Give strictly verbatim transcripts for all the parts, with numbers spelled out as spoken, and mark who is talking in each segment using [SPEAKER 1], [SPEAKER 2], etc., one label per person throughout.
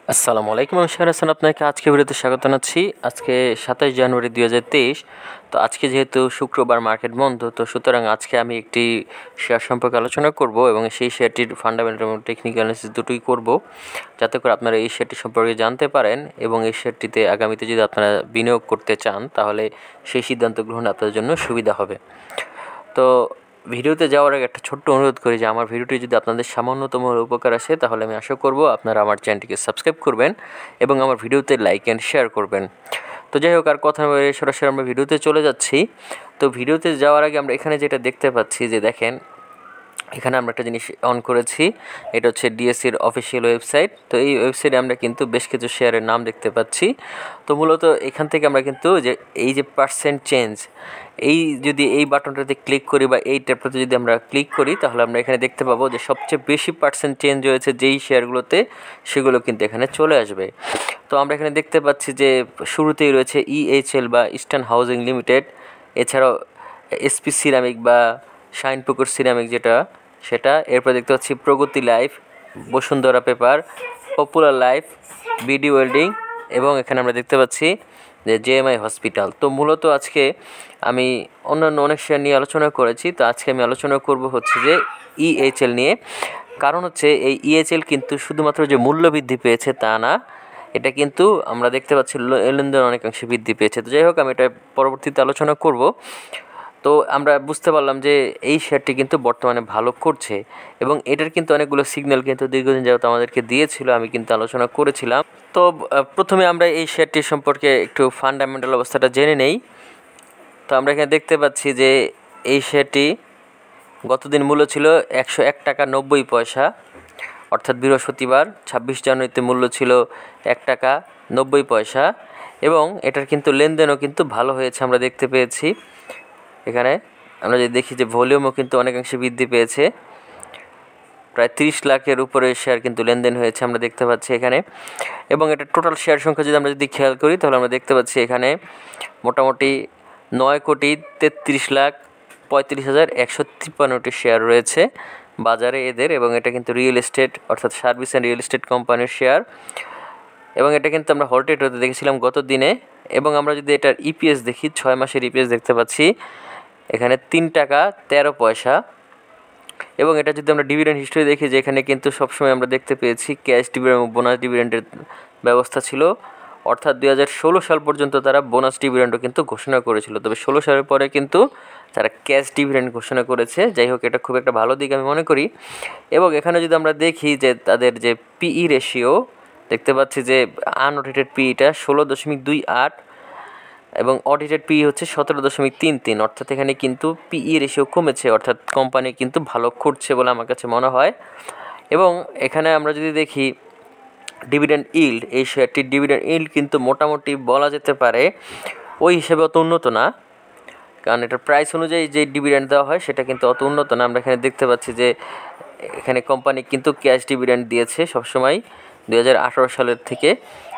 [SPEAKER 1] আসসালামু আলাইকুম, আমি শেয়ার হাসান আপনাকে আজকে ভিডিওতে স্বাগত জানাচ্ছি। আজকে সাতাশ জানুয়ারি দুই হাজার তেইশ। তো আজকে যেহেতু শুক্রবার মার্কেট বন্ধ, তো সুতরাং আজকে আমি একটি শেয়ার সম্পর্কে আলোচনা করব এবং সেই শেয়ারটির ফান্ডামেন্টাল এবং টেকনিক্যাল অ্যানালিসিস দুটোই করব, যাতে করে আপনারা এই শেয়ারটি সম্পর্কে জানতে পারেন এবং এই শেয়ারটিতে আগামীতে যদি আপনারা বিনিয়োগ করতে চান তাহলে সেই সিদ্ধান্ত গ্রহণে আপনাদের জন্য সুবিধা হবে। তো ভিডিওতে যাওয়ার আগে একটা ছোট্ট অনুরোধ করি যে আমার ভিডিওটি যদি আপনাদের সামান্যতম উপকার আসে তাহলে আমি আশা করব আপনারা আমার চ্যানেলটিকে সাবস্ক্রাইব করবেন এবং আমার ভিডিওতে লাইক অ্যান্ড শেয়ার করবেন। তো যাই হোক, আর কথা বলে সরাসরি আমরা ভিডিওতে চলে যাচ্ছি। তো ভিডিওতে যাওয়ার আগে আমরা এখানে যেটা দেখতে পাচ্ছি যে দেখেন, এখানে আমরা একটা জিনিস অন করেছি, এটা হচ্ছে ডিএসসির অফিসিয়াল ওয়েবসাইট। তো এই ওয়েবসাইটে আমরা কিন্তু বেশ কিছু শেয়ারের নাম দেখতে পাচ্ছি। তো মূলত এখান থেকে আমরা কিন্তু যে এই যে পার্সেন্ট চেঞ্জ, এই যদি এই বাটনটাতে ক্লিক করি বা এই ট্যাবটাতে যদি আমরা ক্লিক করি তাহলে আমরা এখানে দেখতে পাবো যে সবচেয়ে বেশি পার্সেন্ট চেঞ্জ হয়েছে যেই শেয়ারগুলোতে, সেগুলো কিন্তু এখানে চলে আসবে। তো আমরা এখানে দেখতে পাচ্ছি যে শুরুতেই রয়েছে ইএইচএল বা ইস্টার্ন হাউজিং লিমিটেড, এছাড়াও এসপি সিরামিক বা শাইনপুকুর সিরামিক যেটা সেটা, এরপর দেখতে পাচ্ছি Pragati life, Bashundhara paper, popular life, BD welding এবং এখানে আমরা দেখতে পাচ্ছি যে জেএমআই হসপিটাল। তো মূলত আজকে আমি অন্যান্য অনেক শেয়ার নিয়ে আলোচনা করেছি, তো আজকে আমি আলোচনা করব হচ্ছে যে ইএইচএল নিয়ে। কারণ হচ্ছে এই ইএইচএল কিন্তু শুধুমাত্র যে মূল্য বৃদ্ধি পেয়েছে তা না, এটা কিন্তু আমরা দেখতে পাচ্ছি লেনদেন অনেকাংশে বৃদ্ধি পেয়েছে। তো যাই হোক, আমি এটা পরবর্তীতে আলোচনা করব। তো আমরা বুঝতে পারলাম যে এই শেয়ারটি কিন্তু বর্তমানে ভালো করছে এবং এটার কিন্তু অনেকগুলো সিগন্যাল কিন্তু দীর্ঘদিন যাবত আমাদেরকে দিয়েছিল, আমি কিন্তু আলোচনা করেছিলাম। তো প্রথমে আমরা এই শেয়ারটির সম্পর্কে একটু ফান্ডামেন্টাল অবস্থাটা জেনে নেই। তো আমরা এখানে দেখতে পাচ্ছি যে এই শেয়ারটি গতদিন মূল্য ছিল একশো এক টাকা নব্বই পয়সা, অর্থাৎ বৃহস্পতিবার ছাব্বিশ জানুয়ারিতে মূল্য ছিল এক টাকা নব্বই পয়সা এবং এটার কিন্তু লেনদেনও কিন্তু ভালো হয়েছে আমরা দেখতে পেয়েছি। এখানে আমরা যদি দেখি যে ভলিউমও কিন্তু অনেকাংশে বৃদ্ধি পেয়েছে, প্রায় তিরিশ লাখের উপরে শেয়ার কিন্তু লেনদেন হয়েছে আমরা দেখতে পাচ্ছি এখানে। এবং এটা টোটাল শেয়ার সংখ্যা যদি আমরা যদি খেয়াল করি তাহলে আমরা দেখতে পাচ্ছি এখানে মোটামুটি নয় কোটি তেত্রিশ লাখ পঁয়ত্রিশ হাজার একশো তিপ্পান্নটি শেয়ার রয়েছে বাজারে এদের, এবং এটা কিন্তু রিয়েল এস্টেট অর্থাৎ সার্ভিস অ্যান্ড রিয়েল এস্টেট কোম্পানির শেয়ার এবং এটা কিন্তু আমরা হলটেট হতে দেখেছিলাম গত দিনে। এবং আমরা যদি এটার ইপিএস দেখি, ছয় মাসের ইপিএস দেখতে পাচ্ছি এখানে তিন টাকা তেরো পয়সা। এবং এটা যদি আমরা ডিভিডেন্ড হিস্ট্রি দেখি, যে এখানে কিন্তু সবসময় আমরা দেখতে পেয়েছি ক্যাশ ডিভিডেন্ড এবং বোনাস ডিভিডেন্ডের ব্যবস্থা ছিল, অর্থাৎ দুই হাজার ষোলো সাল পর্যন্ত তারা বোনাস ডিভিডেন্ডও কিন্তু ঘোষণা করেছিল, তবে ষোলো সালের পরে কিন্তু তারা ক্যাশ ডিভিডেন্ড ঘোষণা করেছে। যাই হোক, এটা খুব একটা ভালো দিক আমি মনে করি। এবং এখানে যদি আমরা দেখি যে তাদের যে পিই রেশিও দেখতে পাচ্ছি যে আনঅডিটেড পিইটা ষোলো দশমিক দুই আট এবং অডিটেড পিই হচ্ছে সতেরো দশমিক তিন তিন, অর্থাৎ এখানে কিন্তু পিই রেশিও কমেছে, অর্থাৎ কোম্পানি কিন্তু ভালো করছে বলে আমার কাছে মনে হয়। এবং এখানে আমরা যদি দেখি ডিভিডেন্ড ইল্ড, এই শেয়ারটির ডিভিডেন্ড ইল্ড কিন্তু মোটামুটি বলা যেতে পারে ওই হিসেবে অত উন্নত না, কারণ এটার প্রাইস অনুযায়ী যে ডিভিডেন্ড দেওয়া হয় সেটা কিন্তু অত উন্নত না। আমরা এখানে দেখতে পাচ্ছি যে এখানে কোম্পানি কিন্তু ক্যাশ ডিভিডেন্ড দিয়েছে সবসময় দুই হাজার আঠারো সালের থেকে,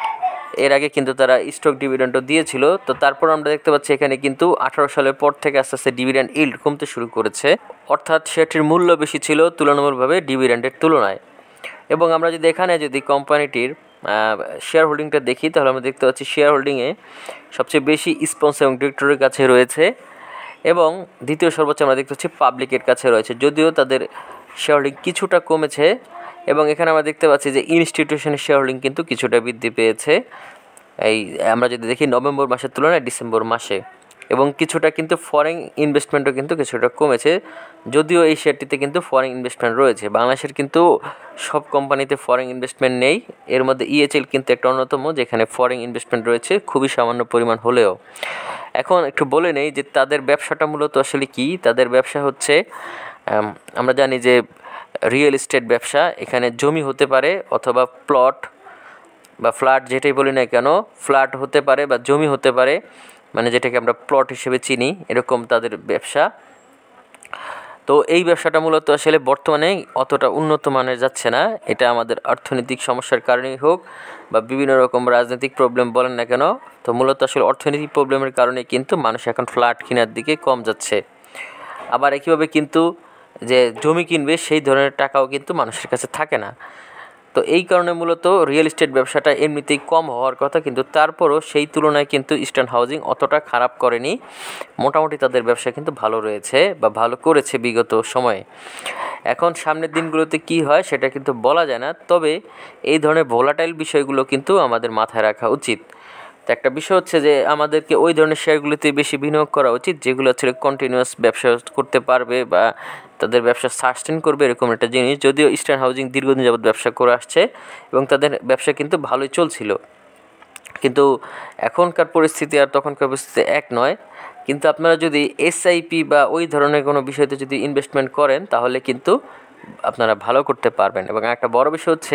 [SPEAKER 1] এর আগে কিন্তু তারা স্টক ডিভিডেন্ডও দিয়েছিল। তো তারপর আমরা দেখতে পাচ্ছি এখানে কিন্তু আঠারো সালের পর থেকে আস্তে আস্তে ডিভিডেন্ড ইল্ড কমতে শুরু করেছে, অর্থাৎ শেয়ারটির মূল্য বেশি ছিল তুলনামূলকভাবে ডিভিডেন্ডের তুলনায়। এবং আমরা যদি এখানে যদি কোম্পানিটির শেয়ার হোল্ডিংটা দেখি তাহলে আমরা দেখতে পাচ্ছি শেয়ার হোল্ডিংয়ে সবচেয়ে বেশি স্পন্সর এবং ডিরেক্টরের কাছে রয়েছে এবং দ্বিতীয় সর্বোচ্চ আমরা দেখতে পাচ্ছি পাবলিকের কাছে রয়েছে, যদিও তাদের শেয়ার হোল্ডিং কিছুটা কমেছে। এবং এখানে আমরা দেখতে পাচ্ছি যে ইনস্টিটিউশনের শেয়ার হোল্ডিং কিন্তু কিছুটা বৃদ্ধি পেয়েছে, এই আমরা যদি দেখি নভেম্বর মাসের তুলনায় ডিসেম্বর মাসে। এবং কিছুটা কিন্তু ফরেন ইনভেস্টমেন্টও কিন্তু কিছুটা কমেছে, যদিও এই শেয়ারটিতে কিন্তু ফরেন ইনভেস্টমেন্ট রয়েছে। বাংলাদেশের কিন্তু সব কোম্পানিতে ফরেন ইনভেস্টমেন্ট নেই, এর মধ্যে ইএইচএল কিন্তু একটা অন্যতম যেখানে ফরেন ইনভেস্টমেন্ট রয়েছে খুবই সামান্য পরিমাণ হলেও। এখন একটু বলে নেই যে তাদের ব্যবসাটা মূলত আসলে কি। তাদের ব্যবসা হচ্ছে, আমরা জানি যে রিয়েল এস্টেট ব্যবসা, এখানে জমি হতে পারে অথবা প্লট বা ফ্ল্যাট, যেটাই বলি না কেন, ফ্ল্যাট হতে পারে বা জমি হতে পারে, মানে যেটাকে আমরা প্লট হিসেবে চিনি, এরকম তাদের ব্যবসা। তো এই ব্যবসাটা মূলত আসলে বর্তমানে অতটা উন্নত মানের যাচ্ছে না, এটা আমাদের অর্থনৈতিক সমস্যার কারণেই হোক বা বিভিন্ন রকম রাজনৈতিক প্রবলেম বলেন না কেন, তো মূলত আসলে অর্থনৈতিক প্রবলেমের কারণে কিন্তু মানুষ এখন ফ্ল্যাট কেনার দিকে কম যাচ্ছে। আবার একইভাবে কিন্তু যে জমি কিনবে সেই ধরনের টাকাও কিন্তু মানুষের কাছে থাকে না। তো এই কারণে মূলত রিয়েল এস্টেট ব্যবসাটা এমনিতেই কম হওয়ার কথা, কিন্তু তারপরও সেই তুলনায় কিন্তু ইস্টার্ন হাউজিং অতটা খারাপ করেনি, মোটামুটি তাদের ব্যবসা কিন্তু ভালো রয়েছে বা ভালো করেছে বিগত সময়ে। এখন সামনের দিনগুলোতে কি হয় সেটা কিন্তু বলা যায় না, তবে এই ধরনের ভোলাটাইল বিষয়গুলো কিন্তু আমাদের মাথায় রাখা উচিত। তো একটা বিষয় হচ্ছে যে আমাদেরকে ওই ধরনের শেয়ারগুলিতে বেশি বিনিয়োগ করা উচিত যেগুলো হচ্ছে কন্টিনিউয়াস ব্যবসা করতে পারবে বা তাদের ব্যবসা সাস্টেন করবে, এরকম একটা জিনিস। যদিও ইস্টার্ন হাউজিং দীর্ঘদিন যাবৎ ব্যবসা করে আসছে এবং তাদের ব্যবসা কিন্তু ভালোই চলছিল, কিন্তু এখনকার পরিস্থিতি আর তখনকার পরিস্থিতি এক নয়। কিন্তু আপনারা যদি এসআইপি বা ওই ধরনের কোনো বিষয়তে যদি ইনভেস্টমেন্ট করেন তাহলে কিন্তু আপনারা ভালো করতে পারবেন। এবং একটা বড় বিষয় হচ্ছে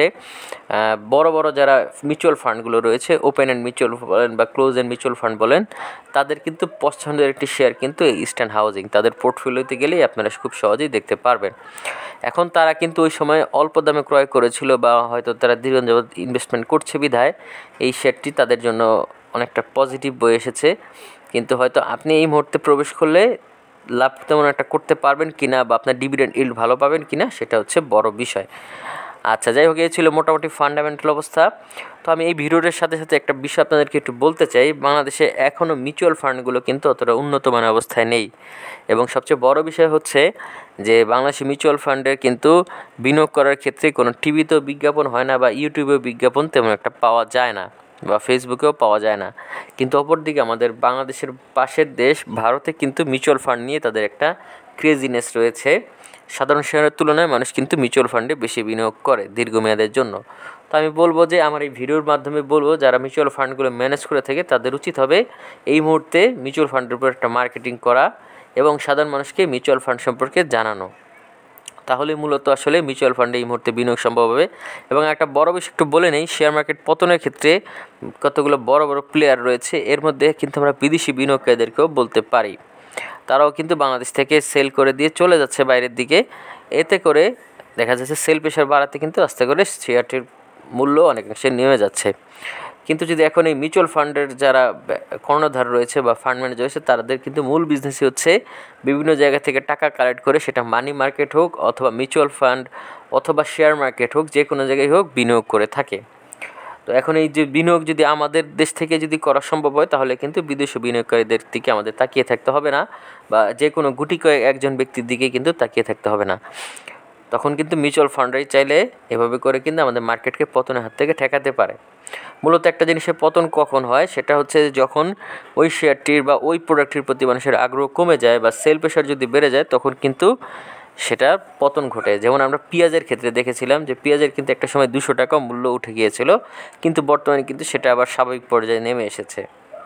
[SPEAKER 1] বড় বড় যারা মিউচুয়াল ফান্ডগুলো রয়েছে, ওপেন অ্যান্ড মিউচুয়াল বলেন বা ক্লোজ অ্যান্ড মিউচুয়াল ফান্ড বলেন, তাদের কিন্তু পছন্দের একটি শেয়ার কিন্তু এই ইস্টার্ন হাউজিং। তাদের পোর্টফোলিওতে গেলেই আপনারা খুব সহজেই দেখতে পারবেন। এখন তারা কিন্তু ওই সময় অল্প দামে ক্রয় করেছিল বা হয়তো তারা দীর্ঘদিন যাবৎ ইনভেস্টমেন্ট করছে বিধায় এই শেয়ারটি তাদের জন্য অনেকটা পজিটিভ বয়ে এসেছে। কিন্তু হয়তো আপনি এই মুহূর্তে প্রবেশ করলে লাভ তেমন একটা করতে পারবেন কিনা বা আপনার ডিভিডেন্ড ইল্ড ভালো পাবেন কিনা সেটা হচ্ছে বড় বিষয়। আচ্ছা, যাই হোক, এই ছিল মোটামুটি ফান্ডামেন্টাল অবস্থা। তো আমি এই ভিডিওটার সাথে সাথে একটা বিষয় আপনাদেরকে একটু বলতে চাই, বাংলাদেশে এখনও মিউচুয়াল ফান্ডগুলো কিন্তু অতটা উন্নত মানের অবস্থায় নেই। এবং সবচেয়ে বড় বিষয় হচ্ছে যে বাংলাদেশি মিউচুয়াল ফান্ডের কিন্তু বিনিয়োগ করার ক্ষেত্রে কোনো টিভিতেও বিজ্ঞাপন হয় না বা ইউটিউবেও বিজ্ঞাপন তেমন একটা পাওয়া যায় না বা ফেসবুকেও পাওয়া যায় না। কিন্তু অপরদিকে আমাদের বাংলাদেশের পাশের দেশ ভারতে কিন্তু মিউচুয়াল ফান্ড নিয়ে তাদের একটা ক্রেজিনেস রয়েছে। সাধারণ শেয়ারের তুলনায় মানুষ কিন্তু মিউচুয়াল ফান্ডে বেশি বিনিয়োগ করে দীর্ঘমেয়াদের জন্য। তো আমি বলবো যে আমার এই ভিডিওর মাধ্যমে বলবো যারা মিউচুয়াল ফান্ডগুলো ম্যানেজ করে থাকে তাদের উচিত হবে এই মুহূর্তে মিউচুয়াল ফান্ডের উপর একটা মার্কেটিং করা এবং সাধারণ মানুষকে মিউচুয়াল ফান্ড সম্পর্কে জানানো। তাহলে মূলত আসলে মিউচুয়াল ফান্ডে এই মুহূর্তে বিনিয়োগ সম্ভব হবে। এবং একটা বড় বিষয় একটু বলে নেই, শেয়ার মার্কেট পতনের ক্ষেত্রে কতগুলো বড় বড় প্লেয়ার রয়েছে, এর মধ্যে কিন্তু আমরা বিদেশি বিনিয়োগকারীদেরকেও বলতে পারি। তারাও কিন্তু বাংলাদেশ থেকে সেল করে দিয়ে চলে যাচ্ছে বাইরের দিকে। এতে করে দেখা যাচ্ছে সেল প্রেশার বাড়াতে কিন্তু আস্তে করে শেয়ারটির মূল্য অনেকাংশে নেমে যাচ্ছে। কিন্তু যদি এখন এই মিউচুয়াল ফান্ডের যারা কর্ণধার রয়েছে বা ফান্ড ম্যানেজার রয়েছে তাদের কিন্তু মূল বিজনেসই হচ্ছে বিভিন্ন জায়গা থেকে টাকা কালেক্ট করে, সেটা মানি মার্কেট হোক অথবা মিউচুয়াল ফান্ড অথবা শেয়ার মার্কেট হোক, যে কোনো জায়গায় হোক বিনিয়োগ করে থাকে। তো এখন এই যে বিনিয়োগ যদি আমাদের দেশ থেকে যদি করা সম্ভব হয় তাহলে কিন্তু বিদেশি বিনিয়োগকারীদের দিকে আমাদের তাকিয়ে থাকতে হবে না বা যে কোনো গুটি কয়েক একজন ব্যক্তির দিকে কিন্তু তাকিয়ে থাকতে হবে না। তখন কিন্তু মিউচুয়াল ফান্ডরাই চাইলে এভাবে করে কিন্তু আমাদের মার্কেটকে পতনের হাত থেকে ঠেকাতে পারে। মূলত একটা জিনিসের পতন কখন হয় সেটা হচ্ছে যখন ওই শেয়ারটির বা ওই প্রোডাক্টটির প্রতি মানুষের আগ্রহ কমে যায় বা সেল প্রেশার যদি বেড়ে যায় তখন কিন্তু সেটার পতন ঘটে। যেমন আমরা পেঁয়াজের ক্ষেত্রে দেখেছিলাম যে পেঁয়াজের কিন্তু একটা সময় দুশো টাকা মূল্য উঠে গিয়েছিল, কিন্তু বর্তমানে কিন্তু সেটা আবার স্বাভাবিক পর্যায়ে নেমে এসেছে।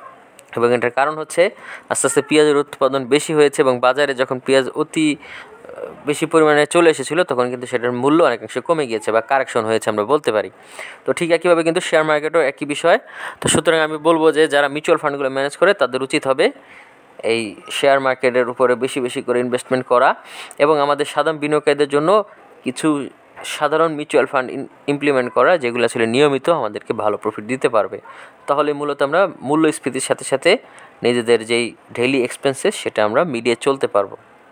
[SPEAKER 1] এবং এটার কারণ হচ্ছে আস্তে আস্তে পেঁয়াজের উৎপাদন বেশি হয়েছে এবং বাজারে যখন পেঁয়াজ অতি বেশি পরিমাণে চলে এসেছিলো তখন কিন্তু সেটার মূল্য অনেকাংশে কমে গিয়েছে বা কারেকশন হয়েছে আমরা বলতে পারি। তো ঠিক একইভাবে কিন্তু শেয়ার মার্কেটও একই বিষয়। তো সুতরাং আমি বলবো যে যারা মিউচুয়াল ফান্ডগুলো ম্যানেজ করে তাদের উচিত হবে এই শেয়ার মার্কেটের উপরে বেশি বেশি করে ইনভেস্টমেন্ট করা এবং আমাদের সাধারণ বিনিয়োগকারীদের জন্য কিছু সাধারণ মিউচুয়াল ফান্ড ইমপ্লিমেন্ট করা যেগুলো আসলে নিয়মিত আমাদেরকে ভালো প্রফিট দিতে পারবে। তাহলে মূলত আমরা মূল্যস্ফীতির সাথে সাথে নিজেদের যেই ডেইলি এক্সপেন্সেস সেটা আমরা মিলিয়ে চলতে পারবো।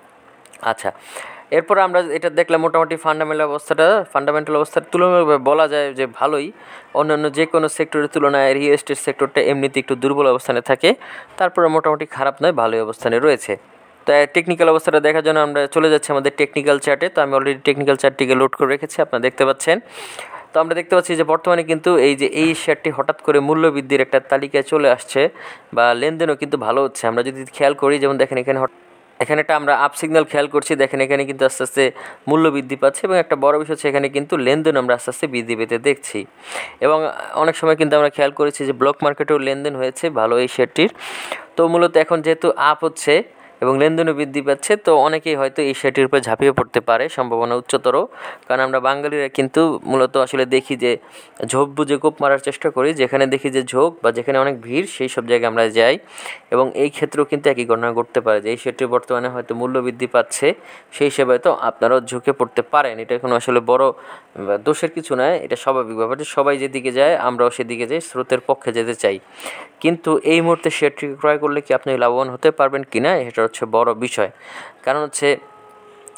[SPEAKER 1] আচ্ছা, এরপর আমরা এটা দেখলাম মোটামুটি ফান্ডামেন্টাল অবস্থাটা ফান্ডামেন্টাল অবস্থার তুলনামূলকভাবে বলা যায় যে ভালোই। অন্যান্য যে কোনো সেক্টরের তুলনায় রিয়েল এস্টেট সেক্টরটা এমনিতে একটু দুর্বল অবস্থানে থাকে, তারপরে মোটামুটি খারাপ নয়, ভালোই অবস্থানে রয়েছে। তো টেকনিক্যাল অবস্থাটা দেখার জন্য আমরা চলে যাচ্ছি আমাদের টেকনিক্যাল চার্টে। তো আমি অলরেডি টেকনিক্যাল চার্টটিকে লোড করে রেখেছি, আপনারা দেখতে পাচ্ছেন। তো আমরা দেখতে পাচ্ছি যে বর্তমানে কিন্তু এই যে এই শেয়ারটি হঠাৎ করে মূল্য বৃদ্ধির একটা তালিকায় চলে আসছে বা লেনদেনও কিন্তু ভালো হচ্ছে। আমরা যদি খেয়াল করি, যেমন দেখেন এখানে এখানে একটা আমরা আপ সিগন্যাল খেয়াল করছি, দেখেন এখানে কিন্তু আস্তে আস্তে মূল্য বৃদ্ধি পাচ্ছে এবং একটা বড় বিষয় হচ্ছে এখানে কিন্তু লেনদেন আমরা আস্তে আস্তে বৃদ্ধি পেতে দেখছি। এবং অনেক সময় কিন্তু আমরা খেয়াল করেছি যে ব্লক মার্কেটেও লেনদেন হয়েছে ভালো এই শেয়ারটির। তো মূলত এখন যেহেতু আপ হচ্ছে এবং লেনদেনও বৃদ্ধি পাচ্ছে, তো অনেকেই হয়তো এই শেয়ারটির উপরে ঝাঁপিয়ে পড়তে পারে, সম্ভাবনা উচ্চতর। কারণ আমরা বাঙালিরা কিন্তু মূলত আসলে দেখি যে ঝোঁক বুঝে কোপ মারার চেষ্টা করি, যেখানে দেখি যে ঝোঁক বা যেখানে অনেক ভিড় সেই সব জায়গায় আমরা যাই। এবং এই ক্ষেত্রেও কিন্তু একই ঘটনা ঘটতে পারে যে এই শেয়ারটি বর্তমানে হয়তো মূল্য বৃদ্ধি পাচ্ছে, সেই হিসেবে তো আপনারাও ঝুঁকে পড়তে পারেন। এটা কোনো আসলে বড় দোষের কিছু নয়, এটা স্বাভাবিক ব্যাপার যে সবাই যেদিকে যায় আমরাও সেদিকে যাই, স্রোতের পক্ষে যেতে চাই। কিন্তু এই মুহূর্তে শেয়ারটি ক্রয় করলে কি আপনি লাভবান হতে পারবেন কি না, এটা হচ্ছে বড় বিষয়। কারণ হচ্ছে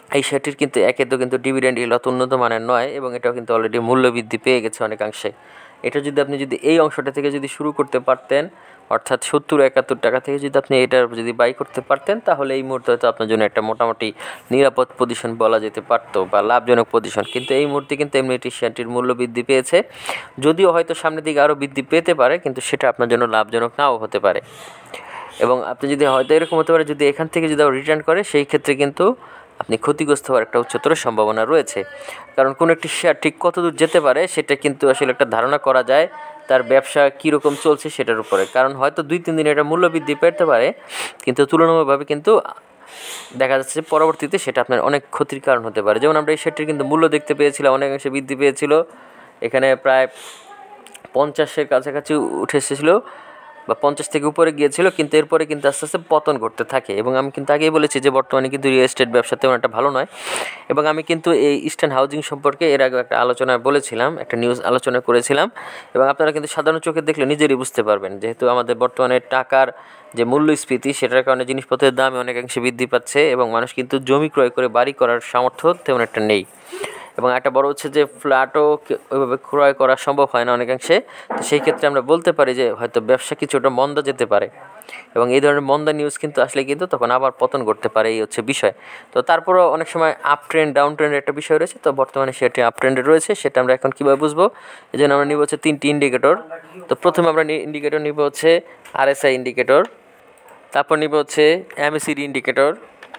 [SPEAKER 1] এই শেয়ারটির কিন্তু একে তো কিন্তু ডিভিডেন্ড ইল অত উন্নত মানের নয় এবং এটাও কিন্তু অলরেডি মূল্য বৃদ্ধি পেয়ে গেছে অনেকাংশে। এটা যদি আপনি যদি এই অংশটা থেকে যদি শুরু করতে পারতেন, অর্থাৎ সত্তর একাত্তর টাকা থেকে যদি আপনি এটার যদি বাই করতে পারতেন, তাহলে এই মুহূর্তে হয়তো আপনার জন্য একটা মোটামুটি নিরাপদ পজিশন বলা যেতে পারতো বা লাভজনক পজিশন। কিন্তু এই মুহূর্তে কিন্তু এমনিটি শেয়ারটির মূল্য বৃদ্ধি পেয়েছে, যদিও হয়তো সামনের দিকে আরও বৃদ্ধি পেতে পারে, কিন্তু সেটা আপনার জন্য লাভজনক নাও হতে পারে। এবং আপনি যদি হয়তো এরকম হতে পারে যদি এখান থেকে যদি আবার রিটার্ন করে, সেই ক্ষেত্রে কিন্তু আপনি ক্ষতিগ্রস্ত হওয়ার একটা উচ্চতর সম্ভাবনা রয়েছে। কারণ কোনো একটি শেয়ার ঠিক কত দূর যেতে পারে সেটা কিন্তু আসলে একটা ধারণা করা যায় তার ব্যবসা কীরকম চলছে সেটার উপরে। কারণ হয়তো দুই তিন দিন এটা মূল্য বৃদ্ধি পেতে পারে, কিন্তু তুলনামূলকভাবে কিন্তু দেখা যাচ্ছে পরবর্তীতে সেটা আপনার অনেক ক্ষতির কারণ হতে পারে। যেমন আমরা এই শেয়ারটির কিন্তু মূল্য দেখতে পেয়েছিলাম অনেকাংশে বৃদ্ধি পেয়েছিল, এখানে প্রায় পঞ্চাশের কাছাকাছি উঠে এসেছিলো বা পঞ্চাশ থেকে উপরে গিয়েছিল, কিন্তু এরপরে কিন্তু আস্তে আস্তে পতন করতে থাকে। এবং আমি কিন্তু আগেই বলেছি যে বর্তমানে কিন্তু রিয়েল এস্টেট ব্যবসা তেমন একটা ভালো নয়। এবং আমি কিন্তু এই ইস্টার্ন হাউজিং সম্পর্কে এর আগে একটা আলোচনা বলেছিলাম, একটা নিউজ আলোচনা করেছিলাম, এবং আপনারা কিন্তু সাধারণ চোখে দেখলে নিজেরই বুঝতে পারবেন, যেহেতু আমাদের বর্তমানে টাকার যে মূল্যস্ফীতি সেটার কারণে জিনিসপত্রের দাম অনেকাংশে বৃদ্ধি পাচ্ছে এবং মানুষ কিন্তু জমি ক্রয় করে বাড়ি করার সামর্থ্য তেমন একটা নেই। এবং একটা বড় হচ্ছে যে ফ্ল্যাটও ওইভাবে ক্রয় করা সম্ভব হয় না অনেকাংশে। তো সেই ক্ষেত্রে আমরা বলতে পারি যে হয়তো ব্যবসা কিছুটা মন্দা যেতে পারে, এবং এই ধরনের মন্দা নিউজ কিন্তু আসলে কিন্তু তখন আবার পতন করতে পারে, এই হচ্ছে বিষয়। তো তারপরেও অনেক সময় আপ ট্রেন্ড ডাউন ট্রেন্ডের একটা বিষয় রয়েছে, তো বর্তমানে সেটি আপ ট্রেন্ডে রয়েছে, সেটা আমরা এখন কীভাবে বুঝবো? এই জন্য আমরা নিব হচ্ছে তিনটি ইন্ডিকেটর। তো প্রথমে আমরা ইন্ডিকেটর নিব হচ্ছে আরএসআই ইন্ডিকেটর, তারপর নিব হচ্ছে এমএসিডি ইন্ডিকেটর,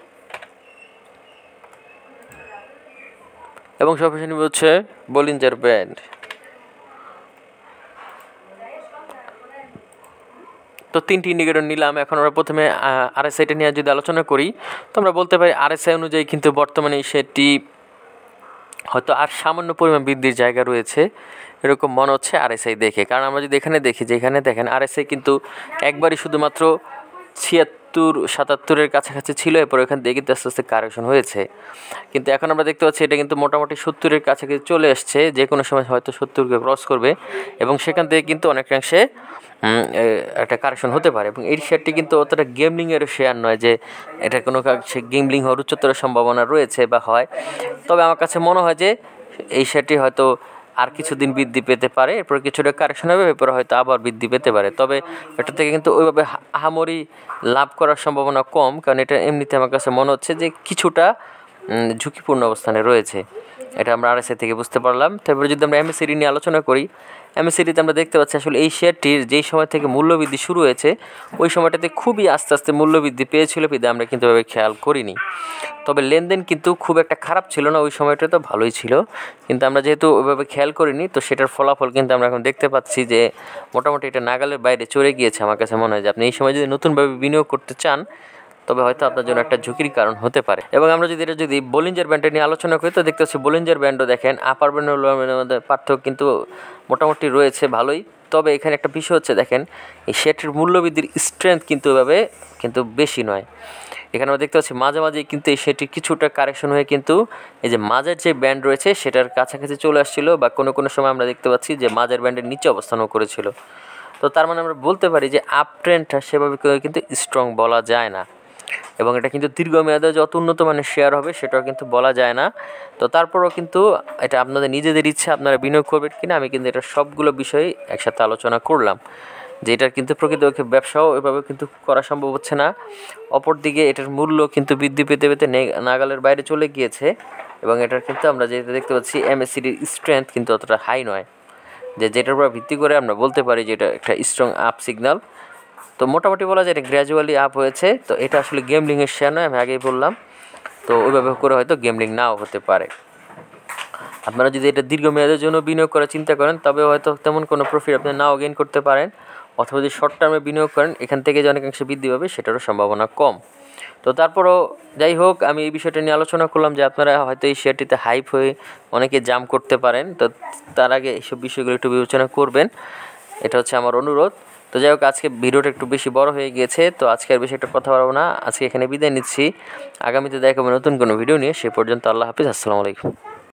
[SPEAKER 1] এবং সবশেষে নিব হচ্ছে বলিঞ্জার ব্যান্ড। তো তিনটি ইন্ডিকেটর নিলাম। এখন আমরা প্রথমে আরএসআইটা নিয়ে যদি আলোচনা করি, তো আমরা বলতে পারি আরএসআই অনুযায়ী কিন্তু বর্তমানে সেটি হয়তো আর সামান্য পরিমাণ বৃদ্ধির জায়গা রয়েছে এরকম মনে হচ্ছে আরএসআই দেখে। কারণ আমরা যদি এখানে দেখি যে এখানে দেখেন আরএসআই কিন্তু একবারই শুধুমাত্র ছিয়াত্তর সাতাত্তরের কাছাকাছি ছিল, এরপর এখান থেকে কিন্তু আস্তে আস্তে কারেকশন হয়েছে। কিন্তু এখন আমরা দেখতে পাচ্ছি এটা কিন্তু মোটামুটি সত্তরের কাছাকাছি চলে আসছে, যে কোনো সময় হয়তো সত্তরকে ক্রস করবে, এবং সেখান থেকে কিন্তু অনেকাংশে একটা কারেকশন হতে পারে। এবং এই শেয়ারটি কিন্তু অতটা গেমলিংয়ের শেয়ার নয় যে এটা কোনো কাছে গেমলিং হওয়ার উচ্চতর সম্ভাবনা রয়েছে বা হয়। তবে আমার কাছে মনে হয় যে এই শেয়ারটি হয়তো আর কিছুদিন বৃদ্ধি পেতে পারে, এরপর কিছুটা কারেকশন হবে, এরপর হয়তো আবার বৃদ্ধি পেতে পারে। তবে এটা থেকে কিন্তু ওইভাবে আহামরি লাভ করার সম্ভাবনা কম, কারণ এটা এমনিতে আমার কাছে মনে হচ্ছে যে কিছুটা ঝুঁকিপূর্ণ অবস্থানে রয়েছে। এটা আমরা আরএসআই থেকে বুঝতে পারলাম। তারপরে যদি আমরা এমএসিডি নিয়ে আলোচনা করি, এমএসিডিতে আমরা দেখতে পাচ্ছি আসলে এই শেয়ারটির যেই সময় থেকে মূল্যবৃদ্ধি শুরু হয়েছে ওই সময়টাতে খুবই আস্তে আস্তে মূল্যবৃদ্ধি পেয়েছিল, বিধায় আমরা কিন্তু এভাবে খেয়াল করিনি। তবে লেনদেন কিন্তু খুব একটা খারাপ ছিল না, ওই সময়টা তো ভালোই ছিল, কিন্তু আমরা যেহেতু ওইভাবে খেয়াল করিনি, তো সেটার ফলাফল কিন্তু আমরা এখন দেখতে পাচ্ছি যে মোটামুটি এটা নাগালের বাইরে চলে গিয়েছে। আমার কাছে মনে হয় যে আপনি এই সময় যদি নতুনভাবে বিনিয়োগ করতে চান, তবে হয়তো আপনার জন্য একটা ঝুঁকির কারণ হতে পারে। এবং আমরা যদি এটা যদি বলিঞ্জার ব্যান্ডটা নিয়ে আলোচনা করি, তো দেখতে পাচ্ছি বলিঞ্জার ব্যান্ডও দেখেন আপার ব্যান্ড মধ্যে পার্থক্য কিন্তু মোটামুটি রয়েছে ভালোই। তবে এখানে একটা বিষয় হচ্ছে দেখেন এই শেয়ারটির মূল্যবৃদ্ধির স্ট্রেংথ কিন্তু এভাবে কিন্তু বেশি নয়। এখানে আমরা দেখতে পাচ্ছি মাঝে মাঝে কিন্তু এই শেয়ারটি কিছুটা কারেকশন হয়ে কিন্তু এই যে মাঝের যে ব্যান্ড রয়েছে সেটার কাছাকাছি চলে আসছিল, বা কোনো কোনো সময় আমরা দেখতে পাচ্ছি যে মাঝের ব্যান্ডের নিচে অবস্থানও করেছিল। তো তার মানে আমরা বলতে পারি যে আপ ট্রেন্ডটা সেভাবে কিন্তু স্ট্রং বলা যায় না, এবং এটা কিন্তু দীর্ঘমেয়াদে যত উন্নত মানের শেয়ার হবে সেটাও কিন্তু বলা যায় না। তো তারপরেও কিন্তু এটা আপনাদের নিজেদের ইচ্ছা, আপনারা বিনিয়োগ করবেন কিনা। আমি কিন্তু এটা সবগুলো বিষয় একসাথে আলোচনা করলাম যে এটার কিন্তু প্রকৃতপক্ষে ব্যবসাও এভাবে কিন্তু করা সম্ভব হচ্ছে না। অপরদিকে এটার মূল্য কিন্তু বৃদ্ধি পেতে পেতে নাগালের বাইরে চলে গিয়েছে, এবং এটার কিন্তু আমরা যেটা দেখতে পাচ্ছি এমএসিডির স্ট্রেংথ কিন্তু অতটা হাই নয়, যে যেটার উপর ভিত্তি করে আমরা বলতে পারি যে এটা একটা স্ট্রং আপ সিগন্যাল। তো মোটামুটি বলা যায় এটা গ্র্যাজুয়ালি আপ হয়েছে। তো এটা আসলে গেমলিংয়ের শেয়ার নয়, আমি আগেই বললাম। তো ওইভাবে করে হয়তো গেমলিং নাও হতে পারে। আপনারা যদি এটা দীর্ঘমেয়াদের জন্য বিনিয়োগ করার চিন্তা করেন, তবে হয়তো তেমন কোনো প্রফিট আপনি নাও গেইন করতে পারেন, অথবা যদি শর্ট টার্মে বিনিয়োগ করেন এখান থেকে যে অনেকাংশে বৃদ্ধি পাবে সেটারও সম্ভাবনা কম। তো তারপরও যাই হোক, আমি এই বিষয়টা নিয়ে আলোচনা করলাম যে আপনারা হয়তো এই শেয়ারটিতে হাইপ হয়ে অনেকে জাম্প করতে পারেন। তো তার আগে এইসব বিষয়গুলো একটু বিবেচনা করবেন, এটা হচ্ছে আমার অনুরোধ। তো যাই হোক, আজকে ভিডিওটা একটু বেশি বড় হয়ে গিয়েছে, তো আজকে আর বেশি একটা কথা বলবো না, আজকে এখানে বিদায় নিচ্ছি। আগামীতে দেখাবো নতুন কোনো ভিডিও নিয়ে। সে পর্যন্ত আল্লাহ হাফিজ, আসসালামু আলাইকুম।